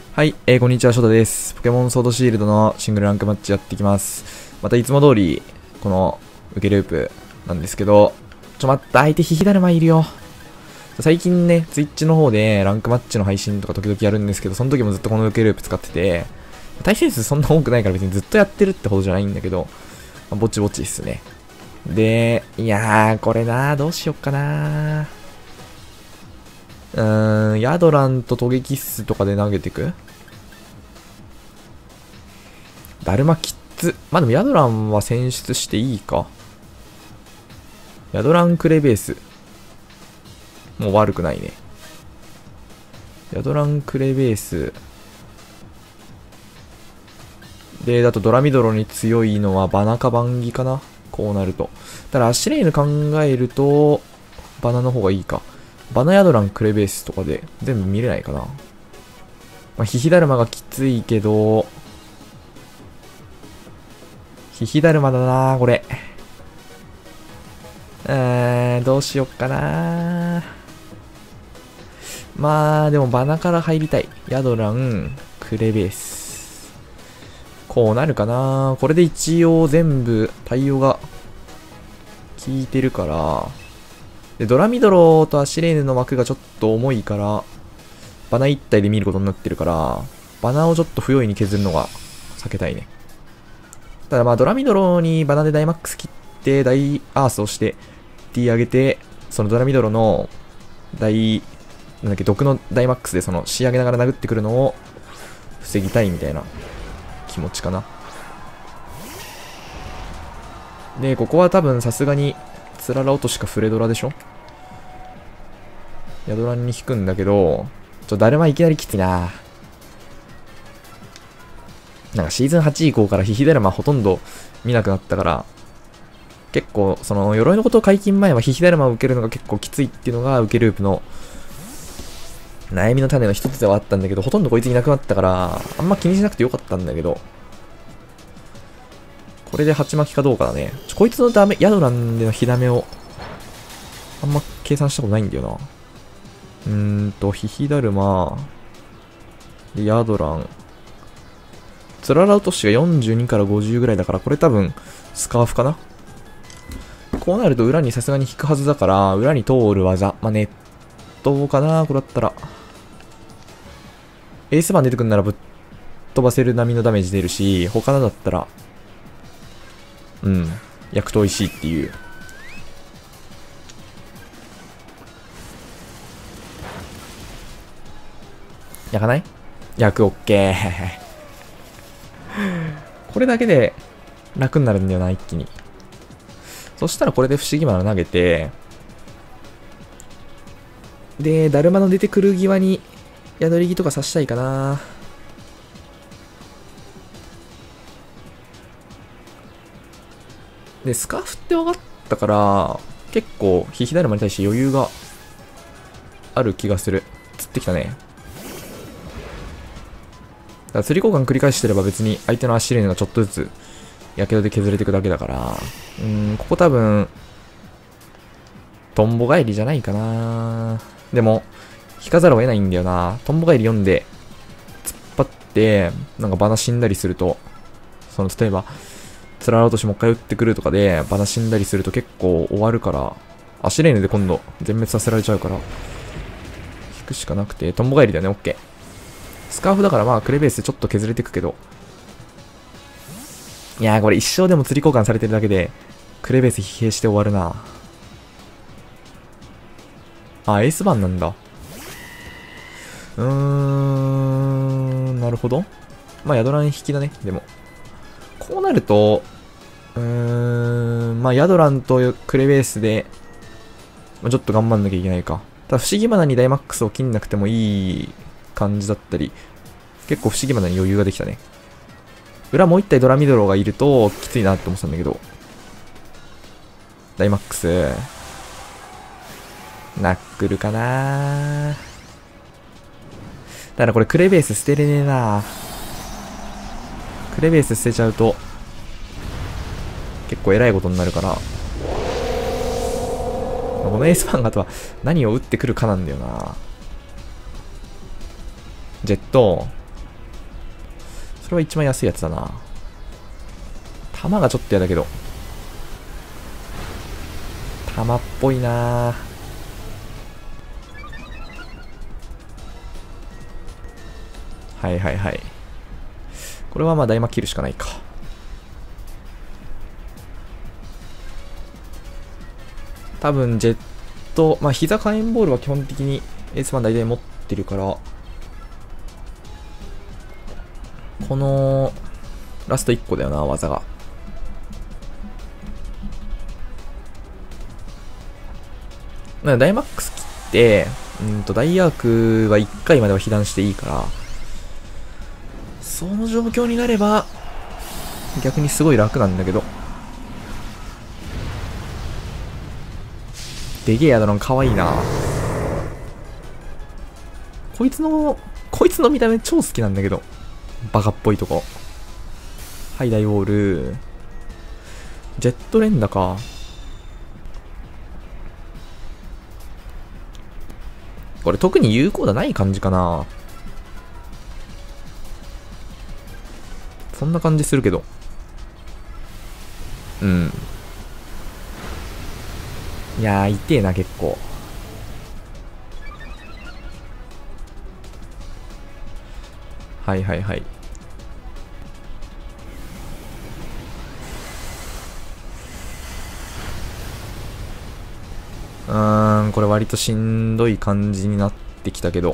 はい、こんにちは、ショタです。ポケモンソードシールドのシングルランクマッチやっていきます。またいつも通り、この受けループなんですけど、待った、相手ヒヒダルマいるよ。最近ね、ツイッチの方でランクマッチの配信とか時々やるんですけど、その時もずっとこの受けループ使ってて、対戦数そんな多くないから別にずっとやってるってほどじゃないんだけど、ぼちぼちっすね。で、いやー、これなー、どうしよっかなー。ヤドランとトゲキッスとかで投げてく？だるまキッズ。まあでもヤドランは選出していいか。ヤドランクレベース。もう悪くないね。ヤドランクレベース。で、だとドラミドロに強いのはバナかバンギかな。こうなると。ただアシュレイヌ考えると、バナの方がいいか。バナヤドランクレベースとかで全部見れないかな。まあ、ヒヒダルマがきついけど、ヒヒダルマだなこれ。どうしよっかなまあ、でもバナから入りたい。ヤドラン、クレベース。こうなるかなこれで一応全部対応が効いてるから。で、ドラミドロとアシレーヌの枠がちょっと重いから、バナ一体で見ることになってるから、バナをちょっと不用意に削るのが避けたいね。ただまあドラミドロにバナでダイマックス切って大アースをして T 上げて、そのドラミドロのなんだっけ、毒のダイマックスでその仕上げながら殴ってくるのを防ぎたいみたいな気持ちかな。で、ここは多分さすがにつらら落としかフレドラでしょ。ヤドランに引くんだけど、だるまいきなりきついな。なんかシーズン8以降からヒヒダルマほとんど見なくなったから、結構その鎧のことを解禁前はヒヒダルマを受けるのが結構きついっていうのが受けループの悩みの種の一つではあったんだけど、ほとんどこいついなくなったからあんま気にしなくてよかったんだけど、これで鉢巻きかどうかだね。こいつのヤドランでの火ダメをあんま計算したことないんだよな。ヒヒダルマでヤドラン、つらら落としが42から50ぐらいだから、これ多分スカーフかな。こうなると裏にさすがに引くはずだから、裏に通る技。まあ、ネットかなこれだったら。エースバン出てくんならぶっ飛ばせる並みのダメージ出るし、他のだったら、焼くと美味しいっていう。焼かない？焼く、オッケー。これだけで楽になるんだよな、一気に。そしたらこれで不思議花投げて、で、だるまの出てくる際に宿り木とか刺したいかな。で、スカーフって分かったから、結構、ヒヒダルマに対して余裕がある気がする。釣ってきたね。だから釣り交換繰り返してれば別に相手のアッシュレーヌがちょっとずつやけどで削れていくだけだから、ここ多分、トンボ帰りじゃないかな。でも、引かざるを得ないんだよな。トンボ帰り読んで、突っ張って、なんかバナ死んだりすると、例えば、つらら落としもう一回打ってくるとかで、バナ死んだりすると結構終わるから、アシュレーヌで今度、全滅させられちゃうから、引くしかなくて、トンボ帰りだよね、オッケー。スカーフだからまあ、クレベースでちょっと削れていくけど、いやーこれ一生でも釣り交換されてるだけで、クレベース疲弊して終わるな。あ、エースバンなんだ。なるほど。まあ、ヤドラン引きだね、でも。こうなると、まあ、ヤドランとクレベースで、まあ、ちょっと頑張んなきゃいけないか。ただ、不思議花にダイマックスを切んなくてもいい感じだったり、結構不思議花に余裕ができたね。裏もう一体ドラミドロがいるときついなって思ってたんだけど。ダイマックス。ナックルかな。だからこれクレベース捨てれねえな。クレベース捨てちゃうと結構偉いことになるから、このエースファンがあとは何を打ってくるかなんだよな。ジェットそれは一番安いやつだな。弾がちょっと嫌だけど。弾っぽいな。はいはいはい。これはまあ大魔切るしかないか。多分ジェット、まあ膝火炎ボールは基本的にエースマン大体持ってるから、このラスト1個だよな、技が。ダイマックス切って、ダイアークは1回までは被弾していいから、その状況になれば、逆にすごい楽なんだけど。でげえやだろ、かわいいな。こいつの見た目超好きなんだけど。バカっぽいとこ。はい、ダイウォール。ジェット連打か。これ特に有効打ない感じかな。そんな感じするけど。うん。いやー、痛えな、結構。はいはいはい。これ割としんどい感じになってきたけど。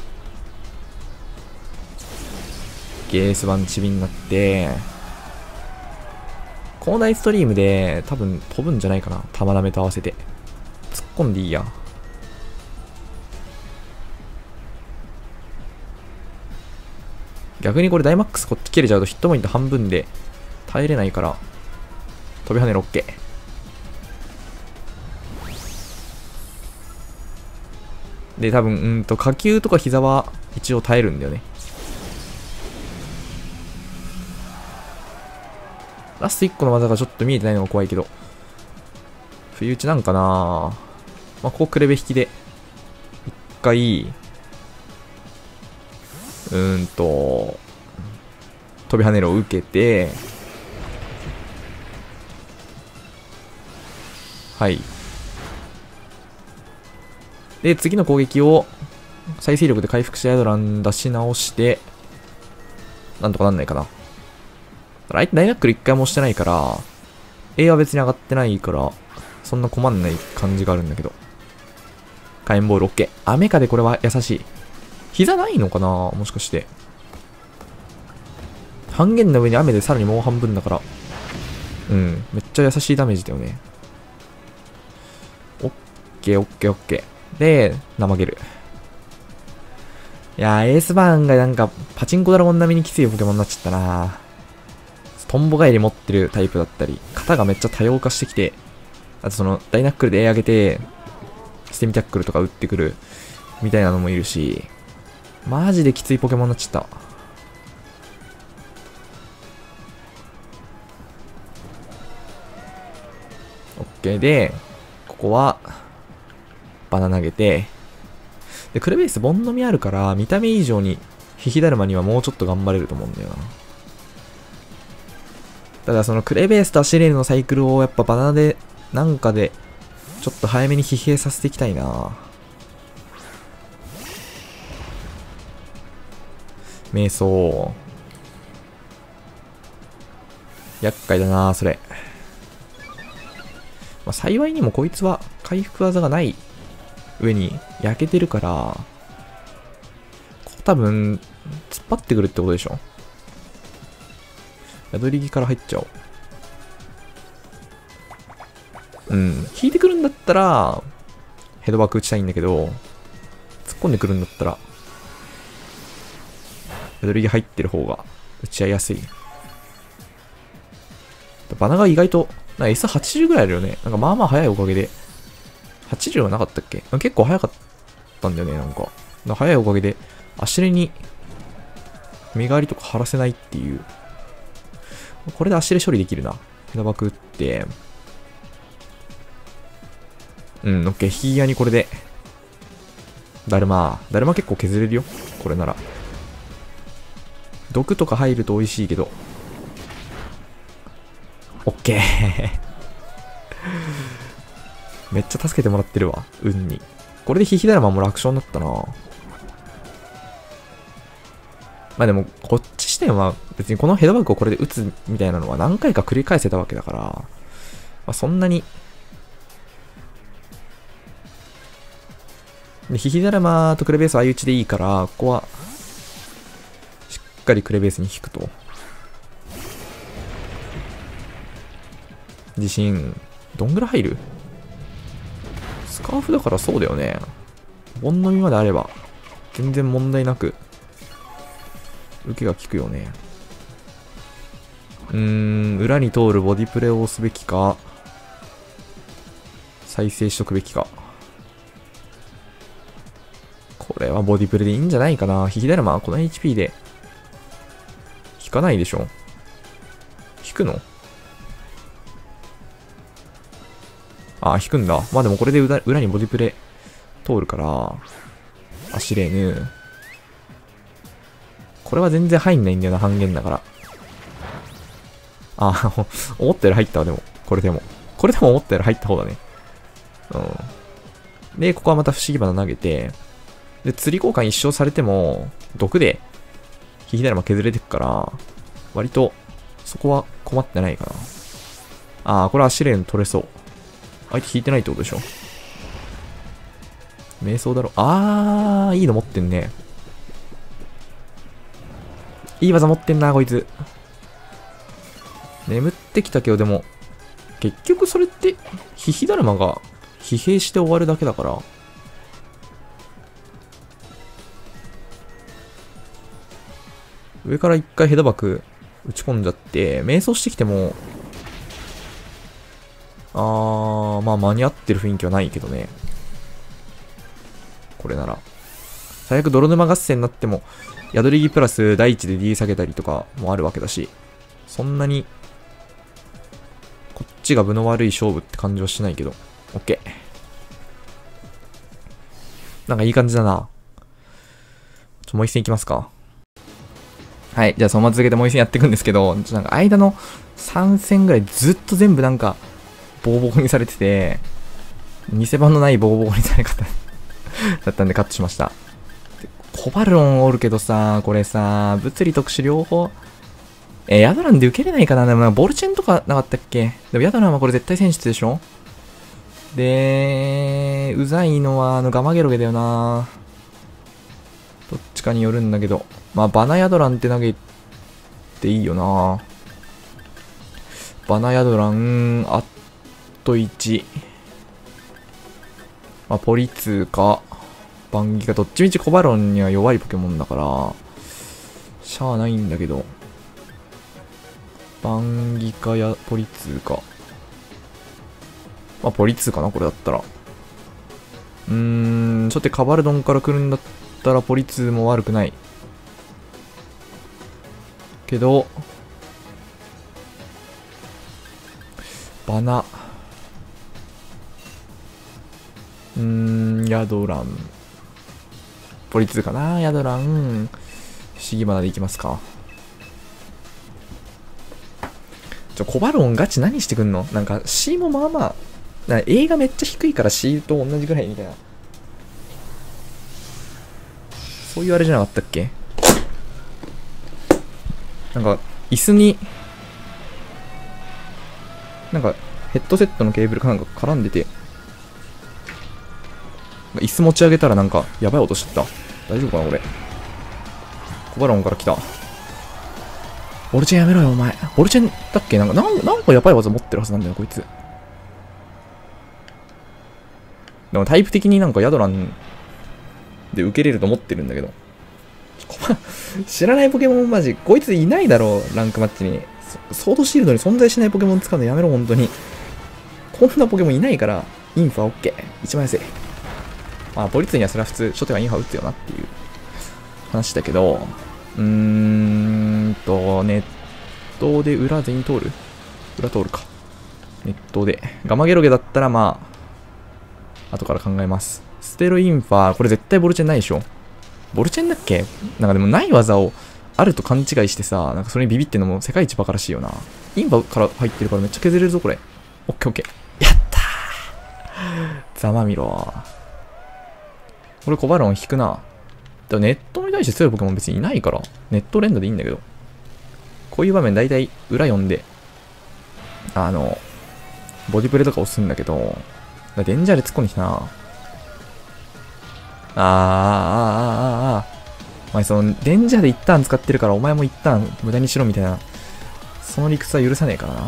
ゲース版チビになって、コーナーストリームで多分飛ぶんじゃないかな。玉ダメと合わせて。突っ込んでいいや。逆にこれダイマックスこっち切れちゃうとヒットポイント半分で耐えれないから、飛び跳ねる OK。で、多分、下級とか膝は一応耐えるんだよね。ラスト1個の技がちょっと見えてないのが怖いけど。不意打ちなんかな。まあ、ここクレベ引きで、一回、飛び跳ねるを受けて、はい。で、次の攻撃を再生力で回復してアイドラン出し直して、なんとかなんないかな。相手ダイナックル一回もしてないから、A は別に上がってないから、そんな困んない感じがあるんだけど。火炎ボール OK。雨風これは優しい。膝ないのかなもしかして。半減の上に雨でさらにもう半分だから。うん。めっちゃ優しいダメージだよね。OK。で、怠ける。いやー、エースバーンがなんか、パチンコドラゴン並みにきついポケモンになっちゃったな。トンボ帰り持ってるタイプだったり、型がめっちゃ多様化してきて、あとその、ダイナックルで A 上げて、ステミタックルとか打ってくる、みたいなのもいるし、マジできついポケモンになっちゃった。OK で、ここは、バナ投げて、で、クレベースボン飲みあるから、見た目以上に、ヒヒダルマにはもうちょっと頑張れると思うんだよな。ただそのクレベースとアシレールのサイクルをやっぱバナナで、なんかで、ちょっと早めに疲弊させていきたいな。瞑想。厄介だなそれ。まあ、幸いにもこいつは回復技がない上に焼けてるから、ここ多分、突っ張ってくるってことでしょ。宿り木から入っちゃおう。引いてくるんだったら、ヘドバック打ちたいんだけど、突っ込んでくるんだったら、宿り木入ってる方が打ち合いやすい。バナが意外と、S80 ぐらいあるよね。なんかまあまあ早いおかげで。80はなかったっけ？結構早かったんだよね、なんか。早いおかげで、足レに、身代わりとか張らせないっていう。これで足レ処理できるな。ヘドバック打って、オッケー。引き際にこれで、だるま結構削れるよ。これなら。 毒とか入ると美味しいけど。オッケー。めっちゃ助けてもらってるわ。運に。これでヒヒダラマも楽勝になったな。まあでも、こっち視点は別にこのヘドバッグをこれで打つみたいなのは何回か繰り返せたわけだから、まあ、そんなに。で、ヒヒダラマとクレベース相打ちでいいから、ここは、しっかりクレベースに引くと。自信、どんぐらい入る？スカーフだからそうだよね。ボン飲みまであれば、全然問題なく、受けが効くよね。裏に通るボディプレを押すべきか、再生しとくべきか。これはボディプレでいいんじゃないかな。ヒヒダルマはこの HP で、引かないでしょ。引くの？あ、引くんだ。まあでもこれで裏にボディプレ通るから、アシレーヌ。これは全然入んないんだよな、半減だから。あ、思ったより入ったわ、でも。これでも思ったより入った方だね。うん。で、ここはまた不思議花投げて、で、釣り交換一生されても、毒で、ヒヒダルマ削れてくから、割と、そこは困ってないかな。これアシレーヌ取れそう。相手引いてないってことでしょ。瞑想だろ。いいの持ってんね。いい技持ってんな、こいつ。眠ってきたけど、でも、結局それって、ヒヒダルマが疲弊して終わるだけだから。上から一回ヘドバク打ち込んじゃって、瞑想してきても、まあ間に合ってる雰囲気はないけどね。これなら。最悪泥沼合戦になっても、宿り木プラス第一で D 下げたりとかもあるわけだし、そんなに、こっちが分の悪い勝負って感じはしないけど。OK。なんかいい感じだな。もう一戦いきますか。はい。じゃあそのまま続けてもう一戦やっていくんですけど、なんか間の3戦ぐらいずっと全部なんか、ボコボコにされてて、偽版のないボコボコにされ方だったんでカットしました。コバルロンおるけどさ、これさ、物理特殊両方、ヤドランで受けれないかな。でもボルチェンとかなかったっけ？でもヤドランはこれ絶対戦術でしょ？で、うざいのはガマゲロゲだよな。どっちかによるんだけど。まあ、バナヤドランって投げていいよな。バナヤドラン、あと1。まあ、ポリツーか、バンギか、どっちみちコバロンには弱いポケモンだから、しゃあないんだけど、バンギかやポリツーか。まあ、ポリツーかな、これだったら。初手カバルドンから来るんだったら、ポリツーも悪くない。けど、バナ。ヤドラン。ポリツーかな、ヤドラン。不思議花でいきますか。コバロンガチ何してくんの？なんか C もまあまあ、映画めっちゃ低いから C と同じぐらいみたいな。そういうあれじゃなかったっけ？なんか、椅子に、なんかヘッドセットのケーブルかなんか絡んでて、椅子持ち上げたらなんかやばい音しちゃった。大丈夫かなこれ。コバロンから来た。ボルチェンやめろよお前。ボルチェンだっけ？なんかやばい技持ってるはずなんだよこいつ。でもタイプ的になんかヤドランで受けれると思ってるんだけど。知らないポケモンマジ、こいついないだろう、ランクマッチに。ソードシールドに存在しないポケモン使うのやめろ、本当に。こんなポケモンいないから、インファ OK。一番安い。まあ、ポリツにはそれは普通、初手はインファ打つよなっていう話だけど、ネットで裏全員通る？裏通るか。ネットで。ガマゲロゲだったらまあ、後から考えます。ステロインファ、これ絶対ボルチェンないでしょ。ボルチェンだっけ？なんかでもない技をあると勘違いしてさ、なんかそれにビビってんのも世界一バカらしいよな。インバから入ってるからめっちゃ削れるぞ、これ。オッケーオッケー。やったー。ざまみろ。これコバロン引くな。でもネットに対して強いポケモン別にいないから、ネット連打でいいんだけど。こういう場面だいたい裏読んで、ボディプレとか押すんだけど、デンジャーで突っ込んできたな。お前その、デンジャーで一旦使ってるからお前も一旦無駄にしろみたいな、その理屈は許さねえからな。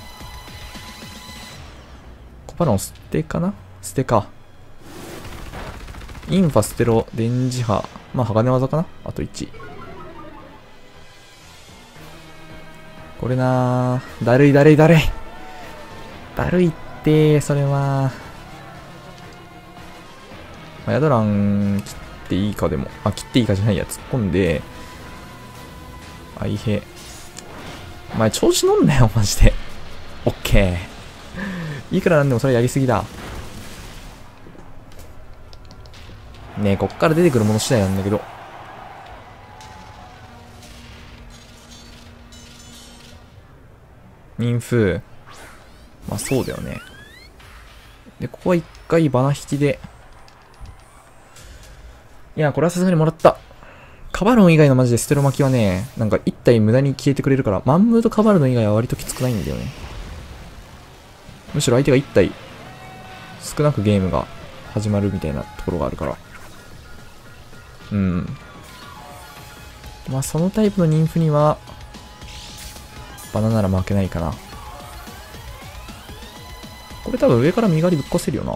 コパロン捨てかな捨てか。インファステロ、電磁波。まあ、鋼技かなあと1。これなぁ。だるい。だるいって、それは。まあ、ヤドラン切っていいかでも。あ、切っていいかじゃないや。突っ込んで。あいへ。お前調子乗んなよ、マジで。オッケー。いくらなんでもそれやりすぎだ。ねえ、こっから出てくるもの次第なんだけど。妊婦。まあそうだよね。で、ここは一回バナ引きで。いや、これはさすがにもらった。カバロン以外のマジでステロ巻きはね、なんか一体無駄に消えてくれるから、マンムーとカバロン以外は割ときつくないんだよね。むしろ相手が一体少なくゲームが始まるみたいなところがあるから。うん。まあそのタイプの妊婦には、バナなら負けないかな。これ多分上から身狩りぶっ壊せるよな。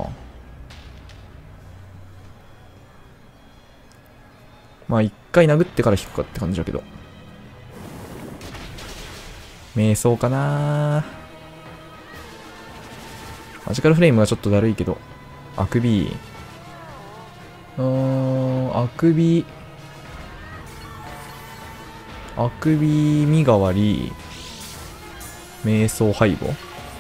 まあ一回殴ってから引くかって感じだけど。瞑想かな。マジカルフレームはちょっとだるいけど。あくび。あくび身代わり。瞑想背後。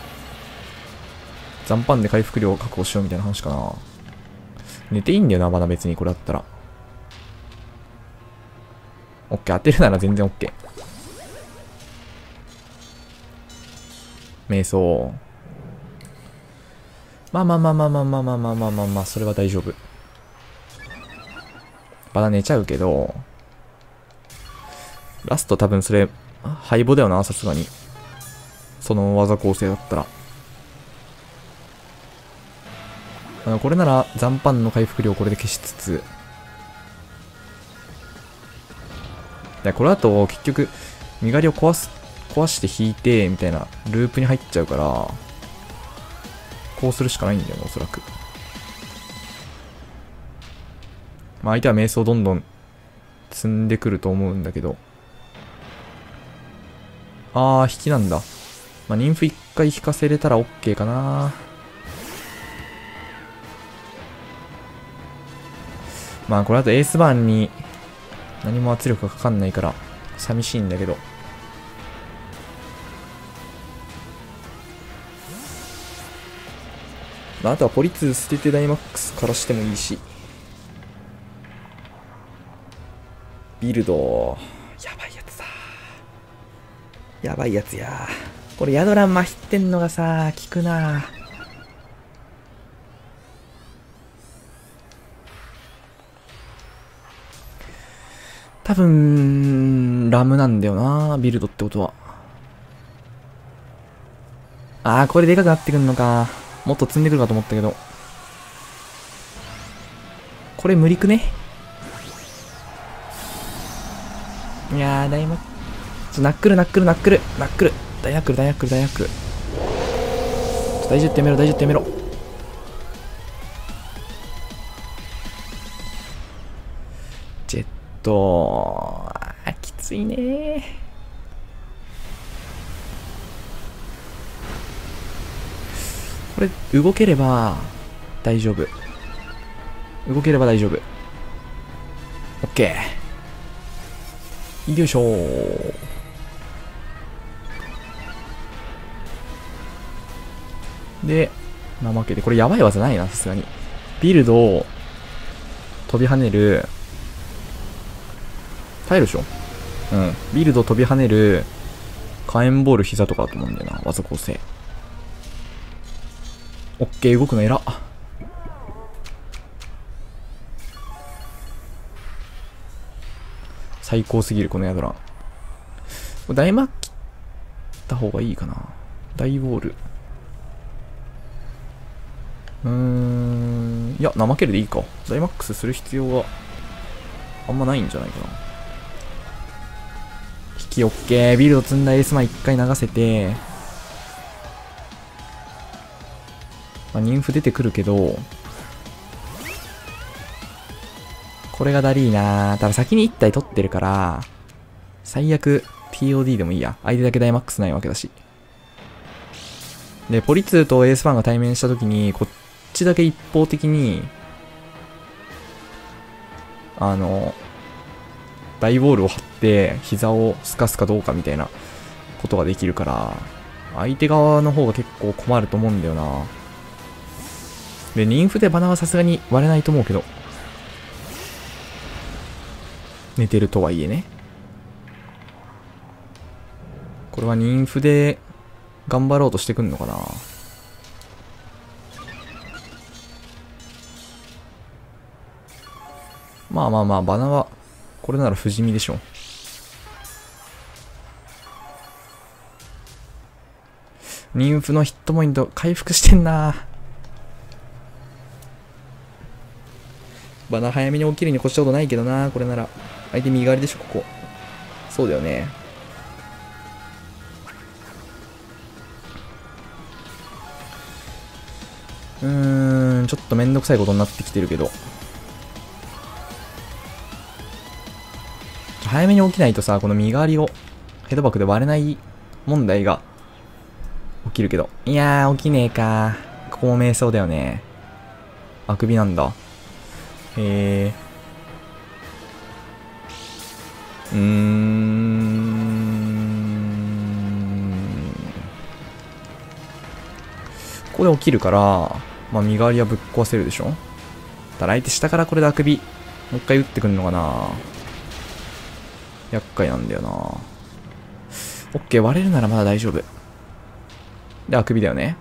残飯で回復量を確保しようみたいな話かな。寝ていいんだよな、バナ別にこれだったら。オッケー、当てるなら全然オッケー。瞑想。まあ、それは大丈夫。バナ寝ちゃうけど、ラスト多分それ、敗北だよな、さすがに。その技構成だったら。これなら残飯の回復量をこれで消しつつ。で、これだと結局、身狩りを壊して引いて、みたいなループに入っちゃうから、こうするしかないんだよね、おそらく。まあ相手は瞑想どんどん積んでくると思うんだけど。引きなんだ。まあ妊婦一回引かせれたら OK かな。まあこれだとエースバーンに何も圧力がかかんないから寂しいんだけど。まああとはポリ2捨ててダイマックスからしてもいいし。ビルド。やばいやつだ。やばいやつや。これヤドランまひってんのがさ、効くな。多分、ラムなんだよな、ビルドってことは。これでかくなってくんのか。もっと積んでくるかと思ったけど。これ無理くね。いやー、ダイマナックル。大ナックル。大10点めろ。ジェットきついねこれ、動ければ大丈夫。オッケー。よいしょー。で、怠けて、これやばい技ないな、さすがに。ビルドを飛び跳ねる。耐えるでしょ。 うん。ビルド飛び跳ねる、火炎ボール膝とかだと思うんだよな。技構成。オッケー、動くの偉っ。最高すぎる、このヤドラン。これ大マッ切った方がいいかな。大ボール。いや、怠けるでいいか。ダイマックスする必要があんまないんじゃないかな。引きオッケー。ビルド積んだエースマン一回流せて、まあ、ニンフ出てくるけど、これがだりーなー。ただ先に1体取ってるから、最悪 TOD でもいいや。相手だけダイマックスないわけだし。で、ポリ2とエースファンが対面したときに、こっちだけ一方的に、大ボールを張って、膝をすかすかどうかみたいなことができるから、相手側の方が結構困ると思うんだよな。で、ニンフでバナはさすがに割れないと思うけど。寝てるとはいえね。これはニンフで頑張ろうとしてくんのかな。まあまあまあ、バナは、これなら不死身でしょ。ニンフのヒットポイント回復してんな。バナ早めに起きるに越したことないけどな、これなら。相手右側でしょ、ここ。そうだよね。ちょっとめんどくさいことになってきてるけど。早めに起きないとさ、この身代わりをヘドバックで割れない問題が起きるけど。いやー、起きねえか。ここも迷走だよね。あくびなんだ。へえ。ここで起きるから、まあ身代わりはぶっ壊せるでしょ。ただ相手下からこれであくび、もう一回打ってくんのかな。厄介なんだよな。オッケー、割れるならまだ大丈夫。で、あくびだよね。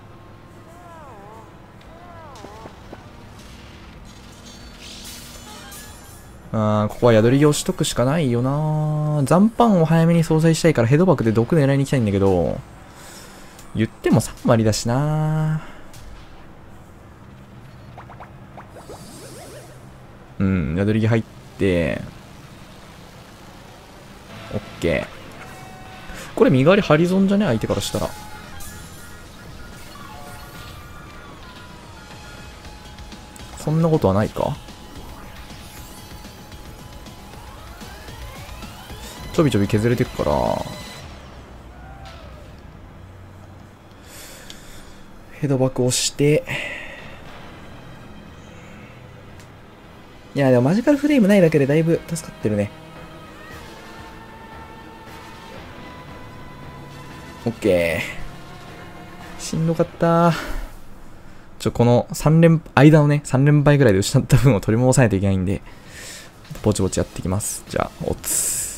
ここは宿りをしとくしかないよな。残飯を早めに相殺したいからヘドバックで毒狙いに行きたいんだけど、言っても3割だしな。宿り入って、オッケー。これ身代わりハリゾンじゃね、相手からしたら。そんなことはないか。ちょびちょび削れてくから、ヘドバック押して、いやでもマジカルフレームないだけでだいぶ助かってるね。オッケー。しんどかったー。この間のね、3連敗ぐらいで失った分を取り戻さないといけないんで、ぼちぼちやっていきます。じゃあ、おつ。